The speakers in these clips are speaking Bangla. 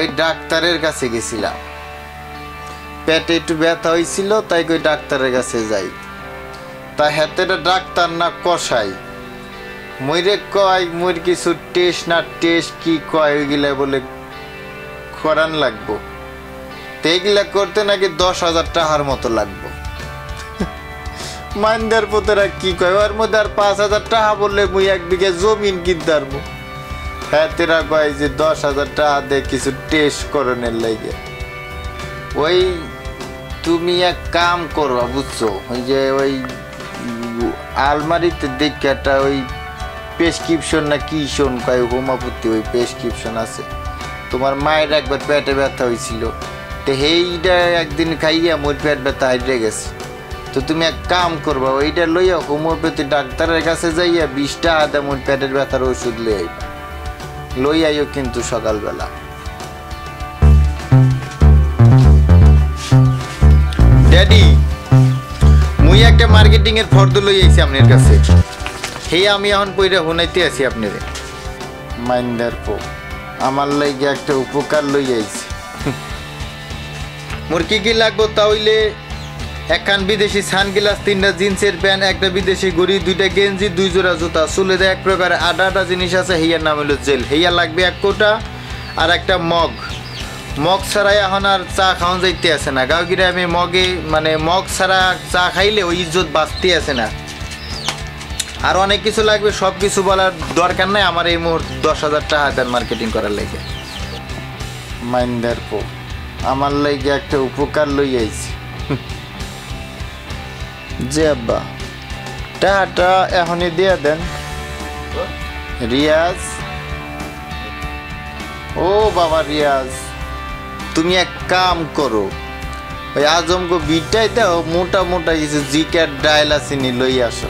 ওই ডাক্তারের কাছে গেছিলাম, পেটে একটু ব্যথা হয়েছিল, তাই ওই ডাক্তারের কাছে যাই। তা হাতেটা ডাক্তার না কষাই, মইরে কয় মোর কিছু টেস্ট না টেস্ট কি কয় ওইগুলা বলে করান লাগবো, তো এগুলা করতে নাকি 10,000 টাকার মতো লাগবো। মাইন্দার পোতেরা কি কয়, ওর মধ্যে আর 5,000 টাকা বললে মুই 1 বিঘা জমিন কিনতে পারবো। হ্যাঁ তেরা কয় যে 10,000 টাকা দিয়ে কিছু টেস্ট করণের লাগে। ওই তুমি এক কাম করবা বুঝছো, ওই যে ওই আলমারিতে দেখে একটা ওই প্রেসক্রিপশন না কি শোন কয় হোমিওপ্যাথি, ওই প্রেসক্রিপশন আছে। তোমার মায়ের একবার পেটে ব্যথা হয়েছিল, তো সেইটা একদিন খাইয়া মোর পেট ব্যথা হাইরে গেছে। তো তুমি এক কাম করবা, ওইটা লইয়া হোমিওপ্যাথি ডাক্তারের কাছে যাইয়া 20 টাকা দিয়ে মোর পেটের ব্যথার ওষুধ লই আইবা, লই আইও কিন্তু সকালবেলা। ড্যাডি মুই একটা মার্কেটিং এর ফর্দ লই আইছি আপনার কাছে, হে আমি এখন পইরা হুনাইতে আছি আপনারে। মাইন্দার পো আমার লাগে একটা উপকার লই আইছি। মোর কি কি লাগবো তাহলে, একখান বিদেশি সানগ্লাস, 3টা জিন্সের প্যান্ট, একটা বিদেশি ঘড়ি, 2টা গেঞ্জি, 2 জোড়া জুতা, চুলে দেয় এক প্রকার আটা জিনিস আছে, হেয়ার নাম হলো জেল, হেয়া লাগবে 1 কোটা, আর একটা মগ। মগ ছাড়াই এখন আর চা খাওয়ান যাইতে আছে না, গাঁও গ্রামে মগে মানে মগ ছাড়া চা খাইলে ওই ইজ্জত বাঁচতে আছে না। আর অনেক কিছু লাগবে, সব কিছু বলার দরকার নাই, আমার এই মুহূর্তে 10,000 টাকা দেন মার্কেটিং করার লাগে। মাইন্দার পো আমার লাগে একটা উপকার লই আইছি। যে আব্বা টাকাটা এখনই দিয়ে দেন। রিয়াজ, ও বাবা রিয়াজ, তুমি এক কাম করো, ওই আজমগো বিটাই দাও, মোটা মোটা কিছু জিকার ডাইল আসেনি লই আসো।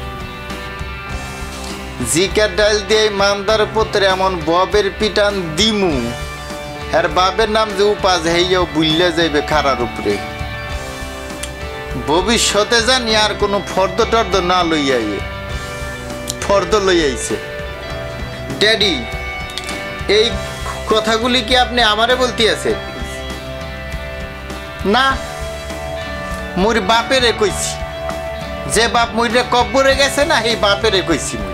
জিকার ডাইল দিয়ে মান্দার পুত্রে এমন ববের পিটান দিমু, আর বাবের নাম যে উপাস হেইয়াও বুঝলে যাইবে খারার উপরে। ভবিষ্যতে জানি আর কোনো ফর্দ টর্দ না লইয়াই, ফর্দ লই আইছে। ড্যাডি এই কথাগুলি কি আপনি আমারে বলতে আছে? না, মোর বাপেরে কইছি, যে বাপ মইরে কব্বরে গেছে না, এই বাপেরে কইছি মুই।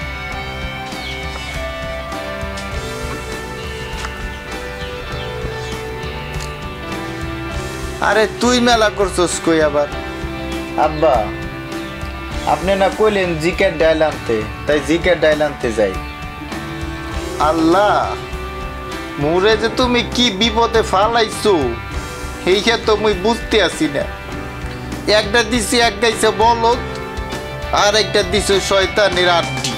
আরে তুই মেলা করছস কই আবার? আব্বা আপনি না কইলেন জিকের ডাইল আনতে, তাই জিকের ডাইল আনতে যাই। আল্লাহ মোরে যে তুমি কি বিপদে ফালাইছো এইটা তো মুই বুঝতে আসি না। একটা দিছি এক গাইছে বলদ, আর একটা দিছে শয়তানের আড্ডি।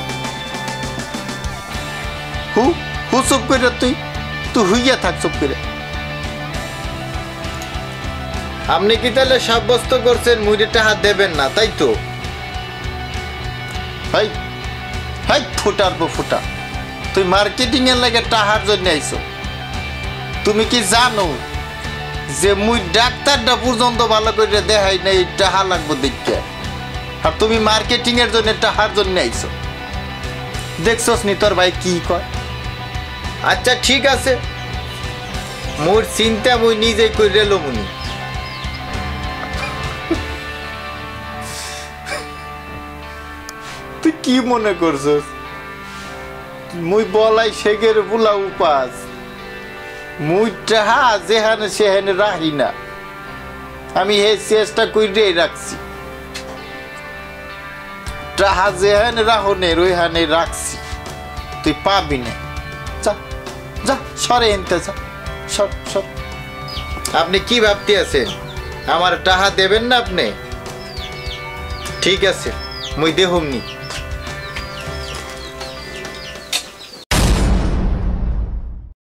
চুপ করে তুই হুইয়া থাক, চুপ করে। আপনি কি তাহলে সাব্যস্ত করছেন মুইরে টাকা দেবেন না, তাই তো? হাই হাই ফুটার পর ফুটা, তুই মার্কেটিং এর লাগে টাকার জন্য আইছো। তুমি কি জানো যে মুই ডাক্তারটা পর্যন্ত ভালো করে দেখাই নাই টাকা লাগবো দেখতে, আর তুমি মার্কেটিং এর জন্য টাকার জন্য আইছো? দেখছস নি তোর ভাই কি কয়? আচ্ছা ঠিক আছে, মোর চিন্তা মুই নিজেই করে লমুনি। তুই কি মনে করছস মুই বলাই শেখের বুলা উপাস? মুই টাহা যেহানে সেহানে রাখি না, আমি হে চেষ্টা কইরেই রাখছি। টাহা যেহানে রাহনের ওইখানে রাখছি, তুই পাবি না। যা যা সরে এনতে যা, সর সর। আপনি কি ভাবতে আছেন আমার টাহা দেবেন না আপনি? ঠিক আছে মুই দেহমনি।